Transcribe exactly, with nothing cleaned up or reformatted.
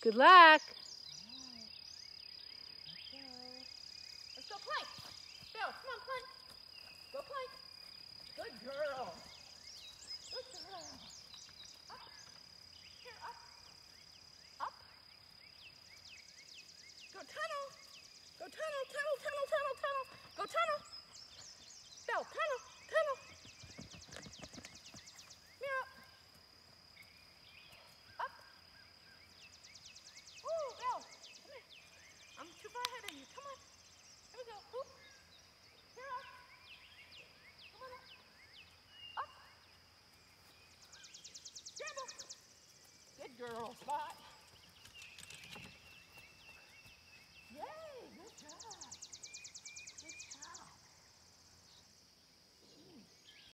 Good luck. Let's go plank. Belle, come on, plank. Go plank. Good girl. Good girl. Up. Here, up. Up. Go tunnel. Go tunnel, tunnel, tunnel, tunnel, tunnel. Go tunnel. Belle, tunnel, tunnel. Mirror up. Up. Ooh, Belle, come here. I'm too far ahead of you. Come on. Here we go. Oop. Here up. Come on up. Up. Dribble. Good girl, Spot.